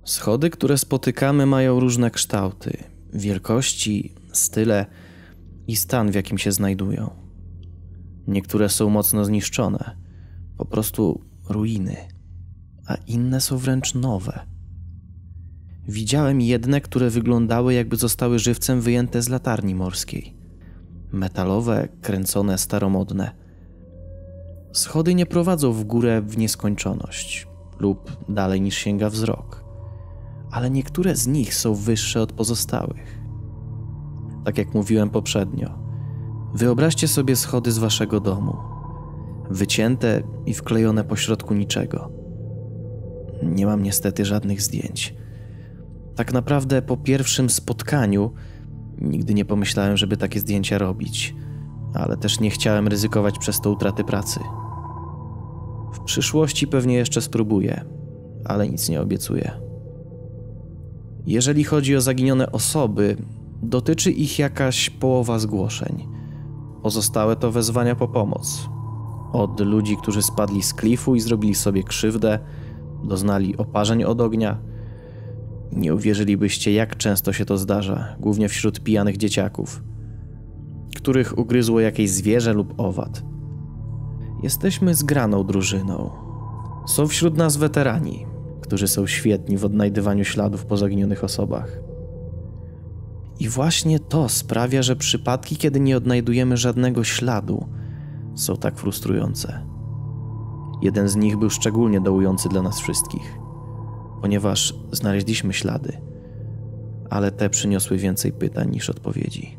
Schody, które spotykamy, mają różne kształty, wielkości, style i stan, w jakim się znajdują. Niektóre są mocno zniszczone, po prostu ruiny, a inne są wręcz nowe. Widziałem jedne, które wyglądały, jakby zostały żywcem wyjęte z latarni morskiej. Metalowe, kręcone, staromodne. Schody nie prowadzą w górę w nieskończoność lub dalej niż sięga wzrok, ale niektóre z nich są wyższe od pozostałych. Tak jak mówiłem poprzednio, wyobraźcie sobie schody z waszego domu, wycięte i wklejone pośrodku niczego. Nie mam niestety żadnych zdjęć. Tak naprawdę po pierwszym spotkaniu nigdy nie pomyślałem, żeby takie zdjęcia robić, ale też nie chciałem ryzykować przez to utraty pracy. W przyszłości pewnie jeszcze spróbuję, ale nic nie obiecuję. Jeżeli chodzi o zaginione osoby, dotyczy ich jakaś połowa zgłoszeń. Pozostałe to wezwania po pomoc. Od ludzi, którzy spadli z klifu i zrobili sobie krzywdę, doznali oparzeń od ognia. Nie uwierzylibyście, jak często się to zdarza, głównie wśród pijanych dzieciaków, których ugryzło jakieś zwierzę lub owad. Jesteśmy zgraną drużyną. Są wśród nas weterani, którzy są świetni w odnajdywaniu śladów po zaginionych osobach. I właśnie to sprawia, że przypadki, kiedy nie odnajdujemy żadnego śladu, są tak frustrujące. Jeden z nich był szczególnie dołujący dla nas wszystkich, ponieważ znaleźliśmy ślady, ale te przyniosły więcej pytań niż odpowiedzi.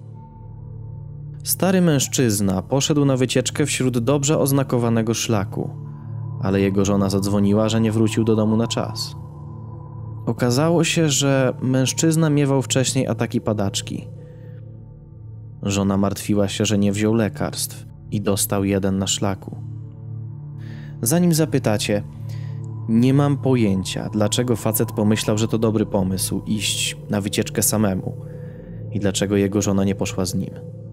Stary mężczyzna poszedł na wycieczkę wśród dobrze oznakowanego szlaku, ale jego żona zadzwoniła, że nie wrócił do domu na czas. Okazało się, że mężczyzna miewał wcześniej ataki padaczki. Żona martwiła się, że nie wziął lekarstw i dostał jeden na szlaku. Zanim zapytacie, nie mam pojęcia, dlaczego facet pomyślał, że to dobry pomysł iść na wycieczkę samemu i dlaczego jego żona nie poszła z nim.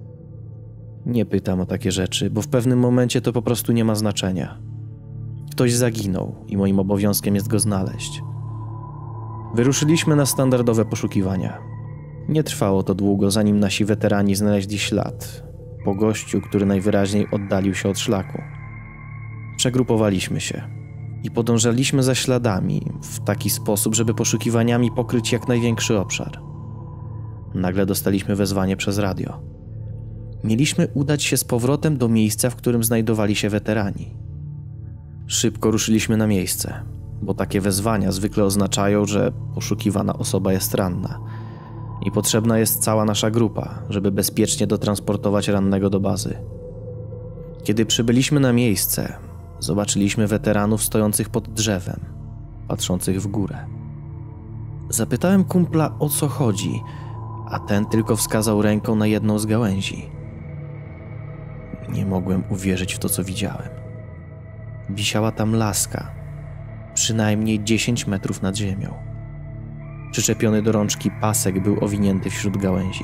Nie pytam o takie rzeczy, bo w pewnym momencie to po prostu nie ma znaczenia. Ktoś zaginął i moim obowiązkiem jest go znaleźć. Wyruszyliśmy na standardowe poszukiwania. Nie trwało to długo, zanim nasi weterani znaleźli ślad po gościu, który najwyraźniej oddalił się od szlaku. Przegrupowaliśmy się i podążaliśmy za śladami w taki sposób, żeby poszukiwaniami pokryć jak największy obszar. Nagle dostaliśmy wezwanie przez radio. Mieliśmy udać się z powrotem do miejsca, w którym znajdowali się weterani. Szybko ruszyliśmy na miejsce, bo takie wezwania zwykle oznaczają, że poszukiwana osoba jest ranna i potrzebna jest cała nasza grupa, żeby bezpiecznie dotransportować rannego do bazy. Kiedy przybyliśmy na miejsce, zobaczyliśmy weteranów stojących pod drzewem, patrzących w górę. Zapytałem kumpla, o co chodzi, a ten tylko wskazał ręką na jedną z gałęzi. Nie mogłem uwierzyć w to, co widziałem. Wisiała tam laska, przynajmniej 10 metrów nad ziemią. Przyczepiony do rączki pasek był owinięty wśród gałęzi.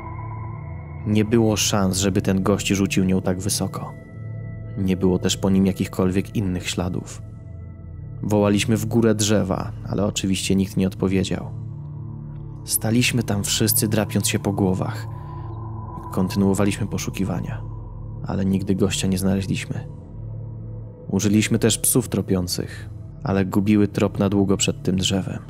Nie było szans, żeby ten gość rzucił nią tak wysoko. Nie było też po nim jakichkolwiek innych śladów. Wołaliśmy w górę drzewa, ale oczywiście nikt nie odpowiedział. Staliśmy tam wszyscy, drapiąc się po głowach. Kontynuowaliśmy poszukiwania, ale nigdy gościa nie znaleźliśmy. Użyliśmy też psów tropiących, ale gubiły trop na długo przed tym drzewem.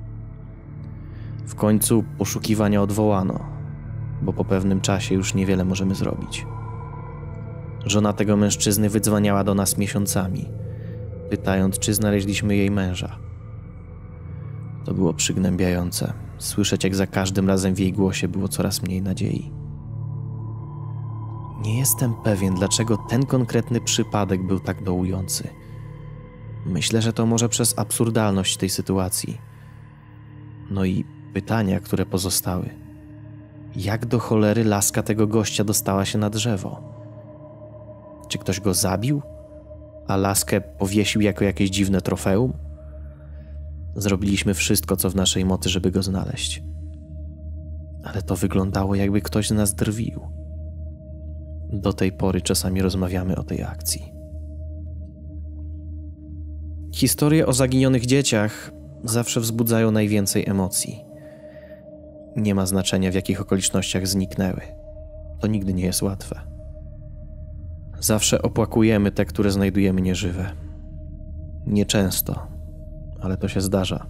W końcu poszukiwania odwołano, bo po pewnym czasie już niewiele możemy zrobić. Żona tego mężczyzny wydzwaniała do nas miesiącami, pytając, czy znaleźliśmy jej męża. To było przygnębiające, słyszeć, jak za każdym razem w jej głosie było coraz mniej nadziei. Nie jestem pewien, dlaczego ten konkretny przypadek był tak dołujący. Myślę, że to może przez absurdalność tej sytuacji. No i pytania, które pozostały. Jak do cholery laska tego gościa dostała się na drzewo? Czy ktoś go zabił, a laskę powiesił jako jakieś dziwne trofeum? Zrobiliśmy wszystko, co w naszej mocy, żeby go znaleźć. Ale to wyglądało, jakby ktoś z nas drwił. Do tej pory czasami rozmawiamy o tej akcji. Historie o zaginionych dzieciach zawsze wzbudzają najwięcej emocji. Nie ma znaczenia, w jakich okolicznościach zniknęły. To nigdy nie jest łatwe. Zawsze opłakujemy te, które znajdujemy nieżywe. Nieczęsto, ale to się zdarza.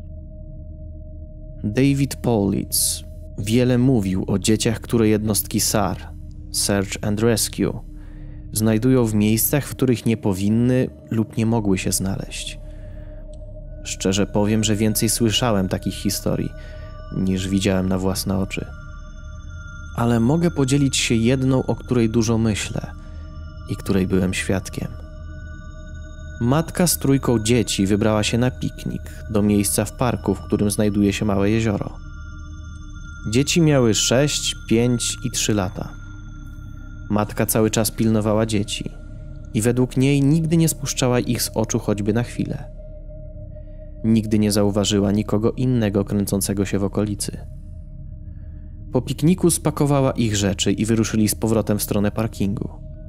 David Paulitz wiele mówił o dzieciach, które jednostki SAR, Search and Rescue, znajdują w miejscach, w których nie powinny lub nie mogły się znaleźć. Szczerze powiem, że więcej słyszałem takich historii, niż widziałem na własne oczy. Ale mogę podzielić się jedną, o której dużo myślę i której byłem świadkiem. Matka z 3 dzieci wybrała się na piknik do miejsca w parku, w którym znajduje się małe jezioro. Dzieci miały 6, 5 i 3 lata. Matka cały czas pilnowała dzieci i według niej nigdy nie spuszczała ich z oczu choćby na chwilę. Nigdy nie zauważyła nikogo innego kręcącego się w okolicy. Po pikniku spakowała ich rzeczy i wyruszyli z powrotem w stronę parkingu.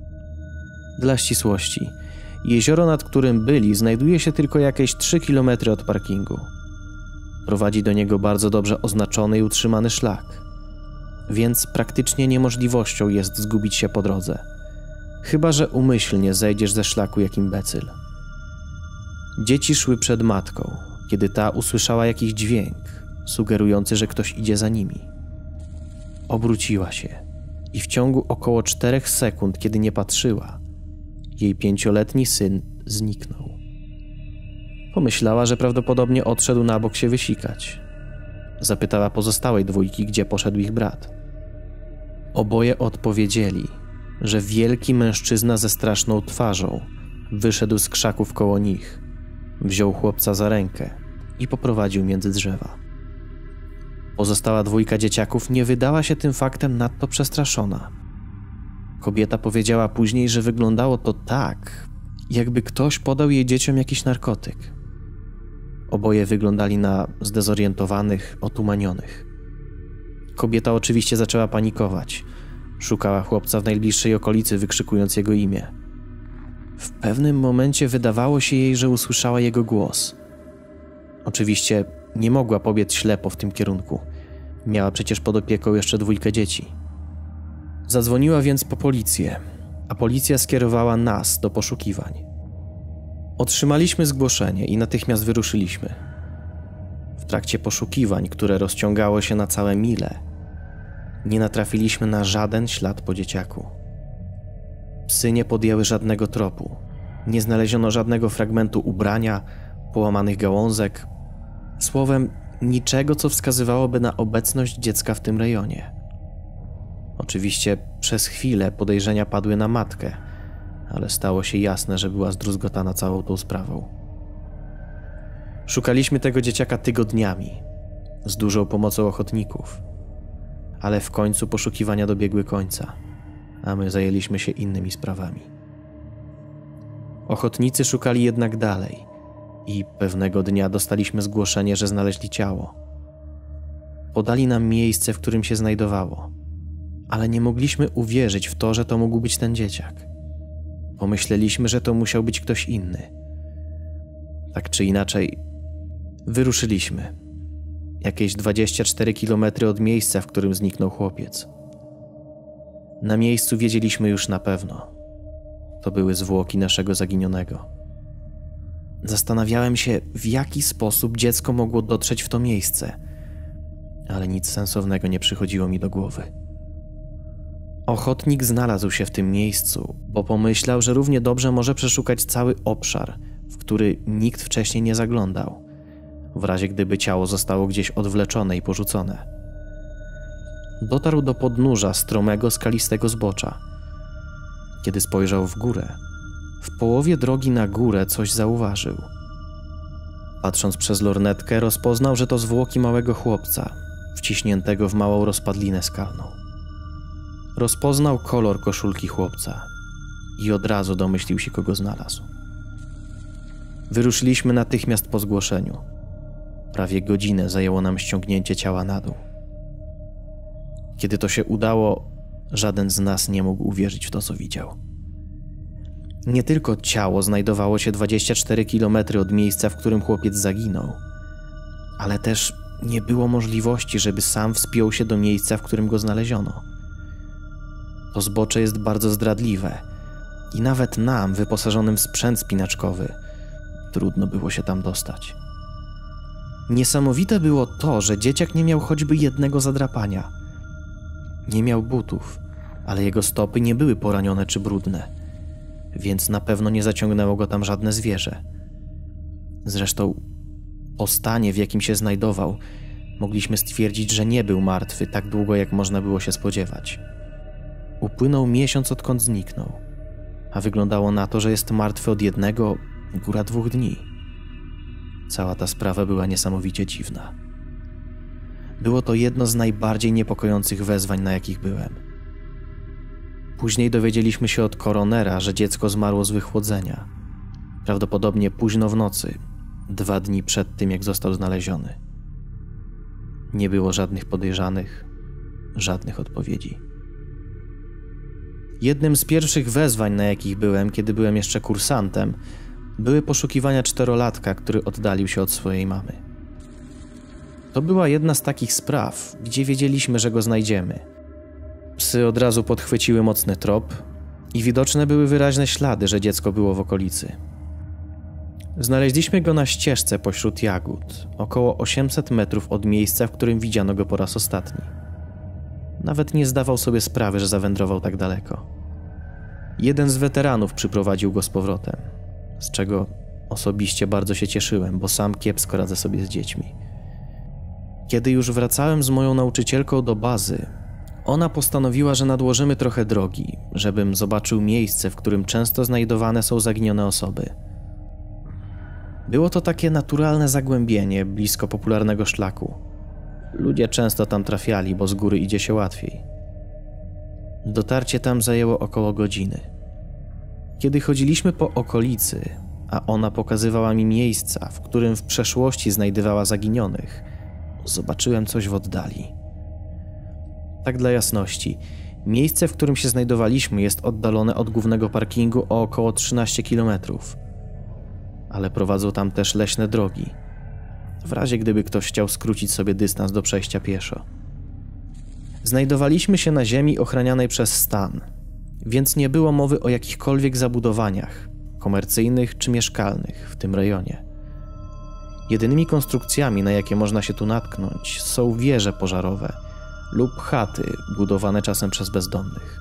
Dla ścisłości, jezioro, nad którym byli, znajduje się tylko jakieś 3 km od parkingu. Prowadzi do niego bardzo dobrze oznaczony i utrzymany szlak, więc praktycznie niemożliwością jest zgubić się po drodze, chyba że umyślnie zejdziesz ze szlaku jak imbecyl. Dzieci szły przed matką, kiedy ta usłyszała jakiś dźwięk, sugerujący, że ktoś idzie za nimi. Obróciła się i w ciągu około 4 sekund, kiedy nie patrzyła, jej 5-letni syn zniknął. Pomyślała, że prawdopodobnie odszedł na bok się wysikać. Zapytała pozostałej 2, gdzie poszedł ich brat. Oboje odpowiedzieli, że wielki mężczyzna ze straszną twarzą wyszedł z krzaków koło nich, wziął chłopca za rękę i poprowadził między drzewa. Pozostała 2 dzieciaków nie wydała się tym faktem nadto przestraszona. Kobieta powiedziała później, że wyglądało to tak, jakby ktoś podał jej dzieciom jakiś narkotyk. Oboje wyglądali na zdezorientowanych, otumanionych. Kobieta oczywiście zaczęła panikować. Szukała chłopca w najbliższej okolicy, wykrzykując jego imię. W pewnym momencie wydawało się jej, że usłyszała jego głos. Oczywiście nie mogła pobiec ślepo w tym kierunku. Miała przecież pod opieką jeszcze 2 dzieci. Zadzwoniła więc po policję, a policja skierowała nas do poszukiwań. Otrzymaliśmy zgłoszenie i natychmiast wyruszyliśmy. W trakcie poszukiwań, które rozciągało się na całe mile, nie natrafiliśmy na żaden ślad po dzieciaku. Psy nie podjęły żadnego tropu. Nie znaleziono żadnego fragmentu ubrania, połamanych gałązek. Słowem, niczego, co wskazywałoby na obecność dziecka w tym rejonie. Oczywiście przez chwilę podejrzenia padły na matkę, ale stało się jasne, że była zdruzgotana całą tą sprawą. Szukaliśmy tego dzieciaka tygodniami, z dużą pomocą ochotników, ale w końcu poszukiwania dobiegły końca, a my zajęliśmy się innymi sprawami. Ochotnicy szukali jednak dalej i pewnego dnia dostaliśmy zgłoszenie, że znaleźli ciało. Podali nam miejsce, w którym się znajdowało, ale nie mogliśmy uwierzyć w to, że to mógł być ten dzieciak. Pomyśleliśmy, że to musiał być ktoś inny. Tak czy inaczej, wyruszyliśmy. Jakieś 24 km od miejsca, w którym zniknął chłopiec. Na miejscu wiedzieliśmy już na pewno. To były zwłoki naszego zaginionego. Zastanawiałem się, w jaki sposób dziecko mogło dotrzeć w to miejsce, ale nic sensownego nie przychodziło mi do głowy. Ochotnik znalazł się w tym miejscu, bo pomyślał, że równie dobrze może przeszukać cały obszar, w który nikt wcześniej nie zaglądał, w razie gdyby ciało zostało gdzieś odwleczone i porzucone. Dotarł do podnóża stromego, skalistego zbocza. Kiedy spojrzał w górę, w połowie drogi na górę coś zauważył. Patrząc przez lornetkę, rozpoznał, że to zwłoki małego chłopca, wciśniętego w małą rozpadlinę skalną. Rozpoznał kolor koszulki chłopca i od razu domyślił się, kogo znalazł. Wyruszyliśmy natychmiast po zgłoszeniu. Prawie godzinę zajęło nam ściągnięcie ciała na dół. Kiedy to się udało, żaden z nas nie mógł uwierzyć w to, co widział. Nie tylko ciało znajdowało się 24 km od miejsca, w którym chłopiec zaginął, ale też nie było możliwości, żeby sam wspiął się do miejsca, w którym go znaleziono. To zbocze jest bardzo zdradliwe i nawet nam, wyposażonym w sprzęt spinaczkowy, trudno było się tam dostać. Niesamowite było to, że dzieciak nie miał choćby jednego zadrapania. Nie miał butów, ale jego stopy nie były poranione czy brudne, więc na pewno nie zaciągnęło go tam żadne zwierzę. Zresztą po stanie, w jakim się znajdował, mogliśmy stwierdzić, że nie był martwy tak długo, jak można było się spodziewać. Upłynął miesiąc, odkąd zniknął, a wyglądało na to, że jest martwy od 1, góra 2 dni. Cała ta sprawa była niesamowicie dziwna. Było to jedno z najbardziej niepokojących wezwań, na jakich byłem. Później dowiedzieliśmy się od koronera, że dziecko zmarło z wychłodzenia. Prawdopodobnie późno w nocy, 2 dni przed tym, jak został znaleziony. Nie było żadnych podejrzanych, żadnych odpowiedzi. Jednym z pierwszych wezwań, na jakich byłem, kiedy byłem jeszcze kursantem, były poszukiwania 4-latka, który oddalił się od swojej mamy. To była jedna z takich spraw, gdzie wiedzieliśmy, że go znajdziemy. Psy od razu podchwyciły mocny trop i widoczne były wyraźne ślady, że dziecko było w okolicy. Znaleźliśmy go na ścieżce pośród jagód, około 800 metrów od miejsca, w którym widziano go po raz ostatni. Nawet nie zdawał sobie sprawy, że zawędrował tak daleko. Jeden z weteranów przyprowadził go z powrotem, z czego osobiście bardzo się cieszyłem, bo sam kiepsko radzę sobie z dziećmi. Kiedy już wracałem z moją nauczycielką do bazy, ona postanowiła, że nadłożymy trochę drogi, żebym zobaczył miejsce, w którym często znajdowane są zaginione osoby. Było to takie naturalne zagłębienie blisko popularnego szlaku. Ludzie często tam trafiali, bo z góry idzie się łatwiej. Dotarcie tam zajęło około godziny. Kiedy chodziliśmy po okolicy, a ona pokazywała mi miejsca, w którym w przeszłości znajdowała zaginionych, zobaczyłem coś w oddali. Tak dla jasności, miejsce, w którym się znajdowaliśmy, jest oddalone od głównego parkingu o około 13 km. Ale prowadzą tam też leśne drogi, w razie gdyby ktoś chciał skrócić sobie dystans do przejścia pieszo. Znajdowaliśmy się na ziemi ochranianej przez stan, więc nie było mowy o jakichkolwiek zabudowaniach, komercyjnych czy mieszkalnych w tym rejonie. Jedynymi konstrukcjami, na jakie można się tu natknąć, są wieże pożarowe lub chaty budowane czasem przez bezdomnych.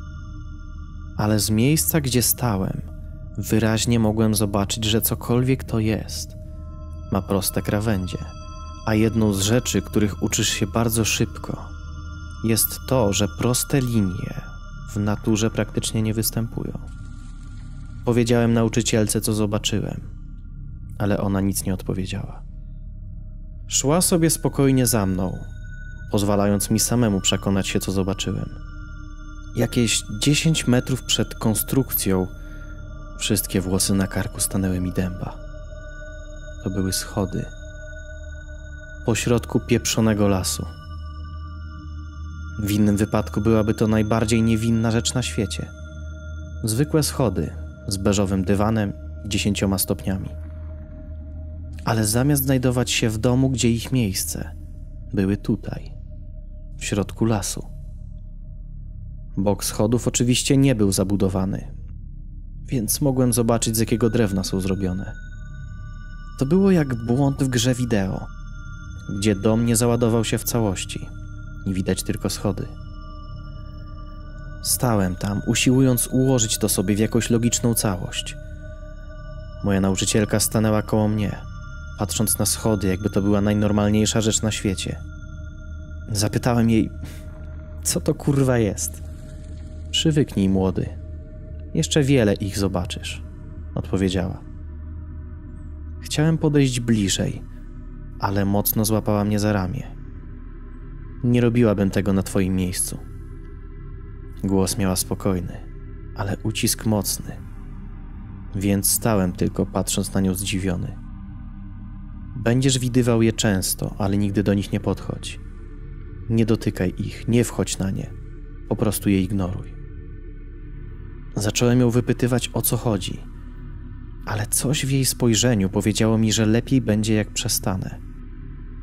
Ale z miejsca, gdzie stałem, wyraźnie mogłem zobaczyć, że cokolwiek to jest, ma proste krawędzie, a jedną z rzeczy, których uczysz się bardzo szybko, jest to, że proste linie w naturze praktycznie nie występują. Powiedziałem nauczycielce, co zobaczyłem, ale ona nic nie odpowiedziała. Szła sobie spokojnie za mną, pozwalając mi samemu przekonać się, co zobaczyłem. Jakieś 10 metrów przed konstrukcją wszystkie włosy na karku stanęły mi dęba. To były schody pośrodku pieprzonego lasu. W innym wypadku byłaby to najbardziej niewinna rzecz na świecie. Zwykłe schody z beżowym dywanem i 10 stopniami. Ale zamiast znajdować się w domu, gdzie ich miejsce, były tutaj, w środku lasu. Bok schodów oczywiście nie był zabudowany, więc mogłem zobaczyć, z jakiego drewna są zrobione. To było jak błąd w grze wideo, gdzie dom nie załadował się w całości i widać tylko schody. Stałem tam, usiłując ułożyć to sobie w jakąś logiczną całość. Moja nauczycielka stanęła koło mnie, patrząc na schody, jakby to była najnormalniejsza rzecz na świecie. Zapytałem jej, co to kurwa jest? Przywyknij, młody. Jeszcze wiele ich zobaczysz, odpowiedziała. Chciałem podejść bliżej, ale mocno złapała mnie za ramię. Nie robiłabym tego na twoim miejscu. Głos miała spokojny, ale ucisk mocny, więc stałem tylko, patrząc na nią zdziwiony. Będziesz widywał je często, ale nigdy do nich nie podchodź. Nie dotykaj ich, nie wchodź na nie, po prostu je ignoruj. Zacząłem ją wypytywać, o co chodzi, ale coś w jej spojrzeniu powiedziało mi, że lepiej będzie, jak przestanę.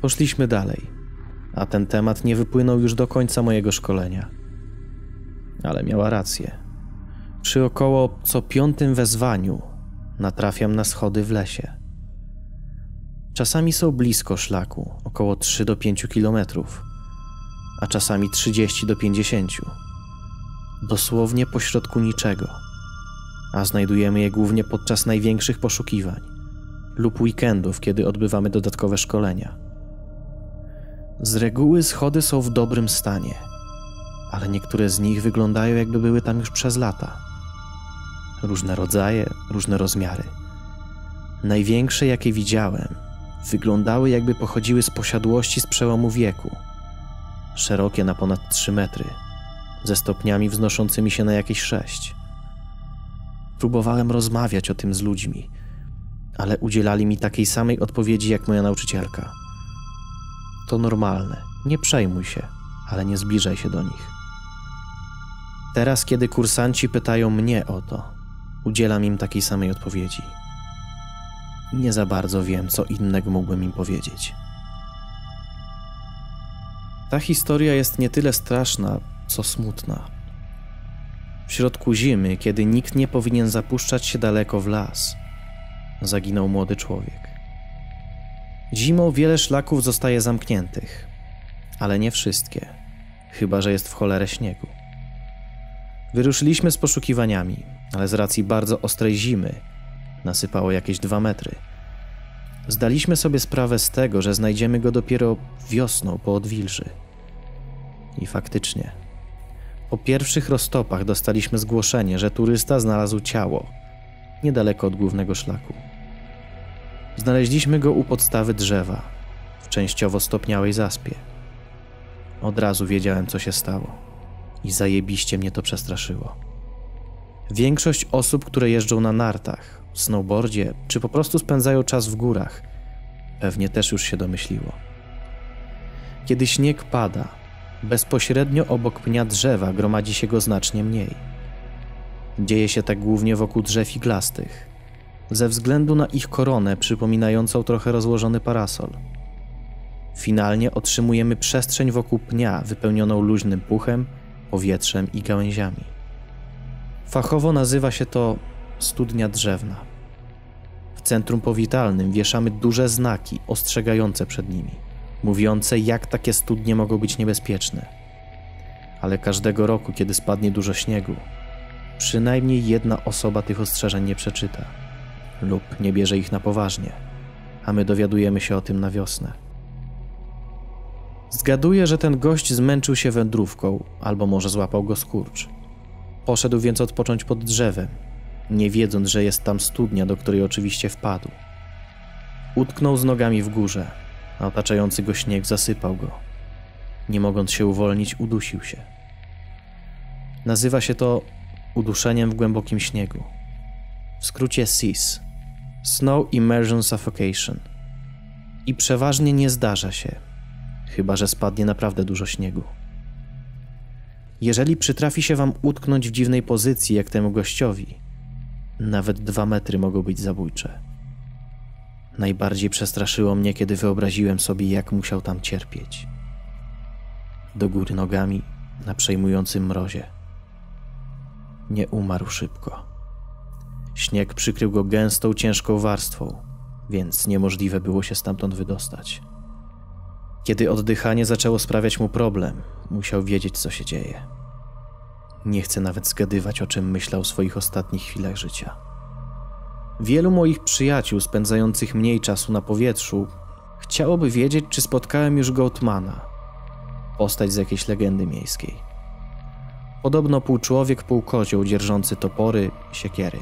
Poszliśmy dalej, a ten temat nie wypłynął już do końca mojego szkolenia. Ale miała rację. Przy około co 5. wezwaniu natrafiam na schody w lesie. Czasami są blisko szlaku, około 3 do 5 kilometrów, a czasami 30 do 50. Dosłownie pośrodku niczego, a znajdujemy je głównie podczas największych poszukiwań lub weekendów, kiedy odbywamy dodatkowe szkolenia. Z reguły schody są w dobrym stanie, ale niektóre z nich wyglądają, jakby były tam już przez lata. Różne rodzaje, różne rozmiary. Największe, jakie widziałem, wyglądały, jakby pochodziły z posiadłości z przełomu wieku. Szerokie na ponad 3 metry, ze stopniami wznoszącymi się na jakieś 6. Próbowałem rozmawiać o tym z ludźmi, ale udzielali mi takiej samej odpowiedzi jak moja nauczycielka. To normalne, nie przejmuj się, ale nie zbliżaj się do nich. Teraz, kiedy kursanci pytają mnie o to, udzielam im takiej samej odpowiedzi. Nie za bardzo wiem, co innego mógłbym im powiedzieć. Ta historia jest nie tyle straszna, co smutna. W środku zimy, kiedy nikt nie powinien zapuszczać się daleko w las, zaginął młody człowiek. Zimą wiele szlaków zostaje zamkniętych, ale nie wszystkie, chyba że jest w cholerę śniegu. Wyruszyliśmy z poszukiwaniami, ale z racji bardzo ostrej zimy nasypało jakieś 2 metry. Zdaliśmy sobie sprawę z tego, że znajdziemy go dopiero wiosną po odwilży. I faktycznie, po pierwszych roztopach dostaliśmy zgłoszenie, że turysta znalazł ciało niedaleko od głównego szlaku. Znaleźliśmy go u podstawy drzewa, w częściowo stopniałej zaspie. Od razu wiedziałem, co się stało i zajebiście mnie to przestraszyło. Większość osób, które jeżdżą na nartach, snowboardzie czy po prostu spędzają czas w górach, pewnie też już się domyśliło. Kiedy śnieg pada, bezpośrednio obok pnia drzewa gromadzi się go znacznie mniej. Dzieje się tak głównie wokół drzew iglastych, ze względu na ich koronę przypominającą trochę rozłożony parasol. Finalnie otrzymujemy przestrzeń wokół pnia wypełnioną luźnym puchem, powietrzem i gałęziami. Fachowo nazywa się to studnia drzewna. W centrum powitalnym wieszamy duże znaki ostrzegające przed nimi, mówiące, jak takie studnie mogą być niebezpieczne. Ale każdego roku, kiedy spadnie dużo śniegu, przynajmniej jedna osoba tych ostrzeżeń nie przeczyta lub nie bierze ich na poważnie, a my dowiadujemy się o tym na wiosnę. Zgaduję, że ten gość zmęczył się wędrówką, albo może złapał go skurcz. Poszedł więc odpocząć pod drzewem, nie wiedząc, że jest tam studnia, do której oczywiście wpadł. Utknął z nogami w górze, a otaczający go śnieg zasypał go. Nie mogąc się uwolnić, udusił się. Nazywa się to uduszeniem w głębokim śniegu. W skrócie SIS – Snow Immersion Suffocation. I przeważnie nie zdarza się, chyba że spadnie naprawdę dużo śniegu. Jeżeli przytrafi się wam utknąć w dziwnej pozycji jak temu gościowi, nawet 2 metry mogą być zabójcze. Najbardziej przestraszyło mnie, kiedy wyobraziłem sobie, jak musiał tam cierpieć. Do góry nogami, na przejmującym mrozie. Nie umarł szybko. Śnieg przykrył go gęstą, ciężką warstwą, więc niemożliwe było się stamtąd wydostać. Kiedy oddychanie zaczęło sprawiać mu problem, musiał wiedzieć, co się dzieje. Nie chcę nawet zgadywać, o czym myślał w swoich ostatnich chwilach życia. Wielu moich przyjaciół spędzających mniej czasu na powietrzu chciałoby wiedzieć, czy spotkałem już Goatmana, postać z jakiejś legendy miejskiej. Podobno pół człowiek, pół kozioł, dzierżący topory, siekiery.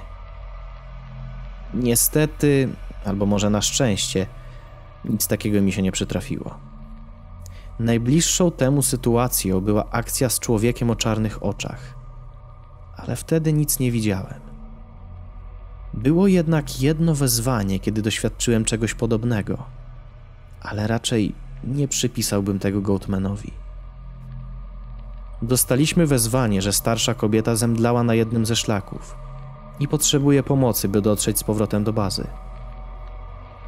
Niestety, albo może na szczęście, nic takiego mi się nie przytrafiło. Najbliższą temu sytuacją była akcja z człowiekiem o czarnych oczach, ale wtedy nic nie widziałem. Było jednak jedno wezwanie, kiedy doświadczyłem czegoś podobnego, ale raczej nie przypisałbym tego Goatmanowi. Dostaliśmy wezwanie, że starsza kobieta zemdlała na jednym ze szlaków i potrzebuje pomocy, by dotrzeć z powrotem do bazy.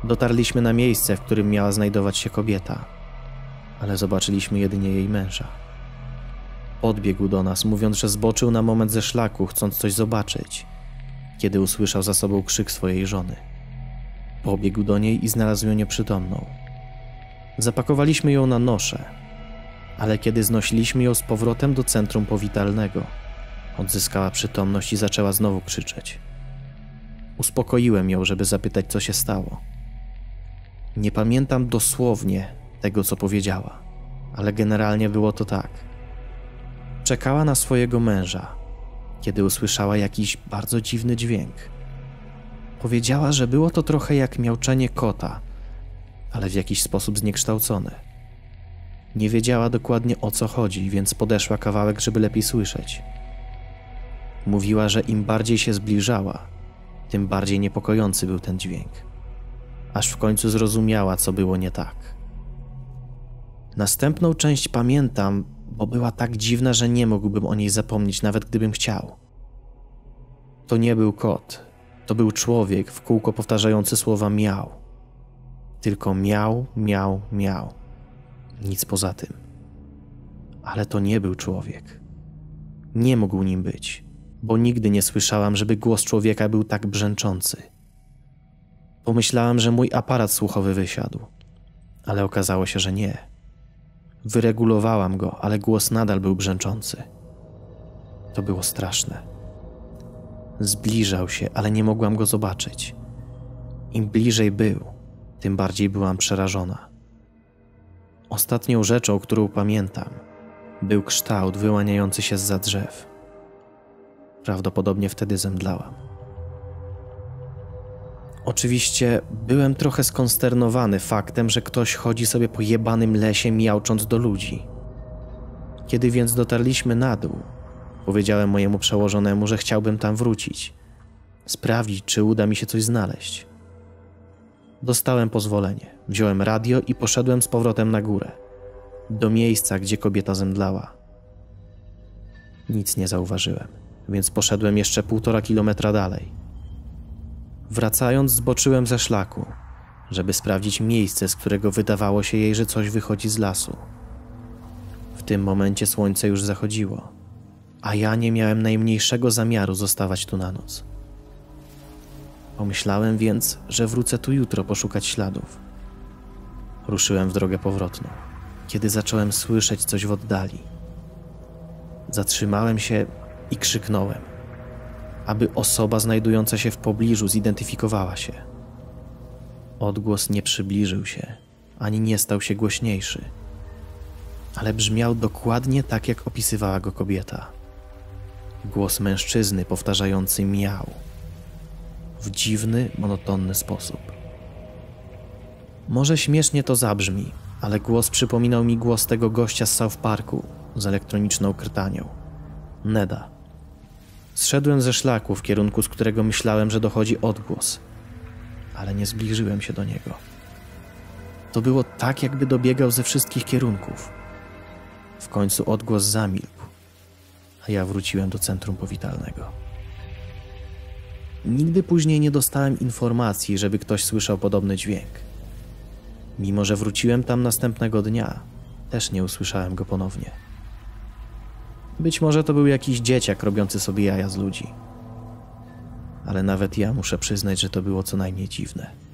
Dotarliśmy na miejsce, w którym miała znajdować się kobieta, ale zobaczyliśmy jedynie jej męża. Podbiegł do nas, mówiąc, że zboczył na moment ze szlaku, chcąc coś zobaczyć, kiedy usłyszał za sobą krzyk swojej żony. Pobiegł do niej i znalazł ją nieprzytomną. Zapakowaliśmy ją na nosze, ale kiedy znosiliśmy ją z powrotem do centrum powitalnego, odzyskała przytomność i zaczęła znowu krzyczeć. Uspokoiłem ją, żeby zapytać, co się stało. Nie pamiętam dosłownie tego, co powiedziała, ale generalnie było to tak. Czekała na swojego męża, kiedy usłyszała jakiś bardzo dziwny dźwięk. Powiedziała, że było to trochę jak miauczenie kota, ale w jakiś sposób zniekształcone. Nie wiedziała dokładnie, o co chodzi, więc podeszła kawałek, żeby lepiej słyszeć. Mówiła, że im bardziej się zbliżała, tym bardziej niepokojący był ten dźwięk. Aż w końcu zrozumiała, co było nie tak. Następną część pamiętam, bo była tak dziwna, że nie mógłbym o niej zapomnieć, nawet gdybym chciał. To nie był kot, to był człowiek w kółko powtarzający słowa miał. Tylko miał, miał, miał. Nic poza tym. Ale to nie był człowiek. Nie mógł nim być, bo nigdy nie słyszałam, żeby głos człowieka był tak brzęczący. Pomyślałam, że mój aparat słuchowy wysiadł, ale okazało się, że nie. Wyregulowałam go, ale głos nadal był brzęczący. To było straszne. Zbliżał się, ale nie mogłam go zobaczyć. Im bliżej był, tym bardziej byłam przerażona. Ostatnią rzeczą, którą pamiętam, był kształt wyłaniający się zza drzew. Prawdopodobnie wtedy zemdlałam. Oczywiście byłem trochę skonsternowany faktem, że ktoś chodzi sobie po jebanym lesie, miaucząc do ludzi. Kiedy więc dotarliśmy na dół, powiedziałem mojemu przełożonemu, że chciałbym tam wrócić, sprawdzić, czy uda mi się coś znaleźć. Dostałem pozwolenie, wziąłem radio i poszedłem z powrotem na górę, do miejsca, gdzie kobieta zemdlała. Nic nie zauważyłem, więc poszedłem jeszcze 1,5 kilometra dalej. Wracając, zboczyłem ze szlaku, żeby sprawdzić miejsce, z którego wydawało się jej, że coś wychodzi z lasu. W tym momencie słońce już zachodziło, a ja nie miałem najmniejszego zamiaru zostawać tu na noc. Pomyślałem więc, że wrócę tu jutro poszukać śladów. Ruszyłem w drogę powrotną, kiedy zacząłem słyszeć coś w oddali. Zatrzymałem się i krzyknąłem, aby osoba znajdująca się w pobliżu zidentyfikowała się. Odgłos nie przybliżył się, ani nie stał się głośniejszy, ale brzmiał dokładnie tak, jak opisywała go kobieta. Głos mężczyzny powtarzający miał w dziwny, monotonny sposób. Może śmiesznie to zabrzmi, ale głos przypominał mi głos tego gościa z South Parku z elektroniczną krtanią, Neda. Zszedłem ze szlaku w kierunku, z którego myślałem, że dochodzi odgłos, ale nie zbliżyłem się do niego. To było tak, jakby dobiegał ze wszystkich kierunków. W końcu odgłos zamilkł, a ja wróciłem do centrum powitalnego. Nigdy później nie dostałem informacji, żeby ktoś słyszał podobny dźwięk. Mimo że wróciłem tam następnego dnia, też nie usłyszałem go ponownie. Być może to był jakiś dzieciak robiący sobie jaja z ludzi. Ale nawet ja muszę przyznać, że to było co najmniej dziwne.